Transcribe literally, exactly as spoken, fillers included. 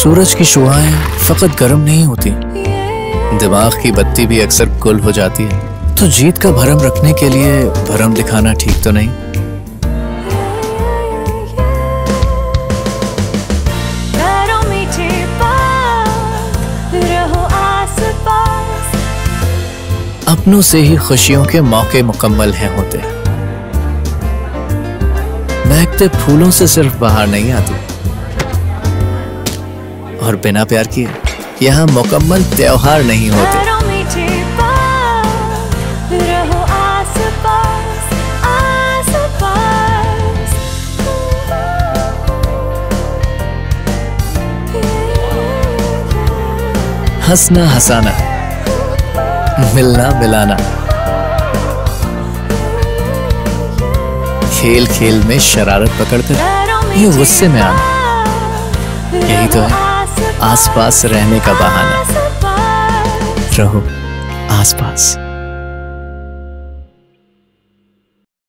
सूरज की शुआएं फकत गर्म नहीं होती, दिमाग की बत्ती भी अक्सर गुल हो जाती है। तो जीत का भरम रखने के लिए भरम दिखाना ठीक तो नहीं। अपनों से ही खुशियों के मौके मुकम्मल हैं होते। महकते फूलों से सिर्फ बाहर नहीं आती, और बिना प्यार किए यहाँ मुकम्मल त्योहार नहीं होते। हंसना हंसाना, मिलना मिलाना, खेल खेल में शरारत पकड़कर ये गुस्से में आना, यही तो है आसपास रहने का बहाना। रहो आसपास।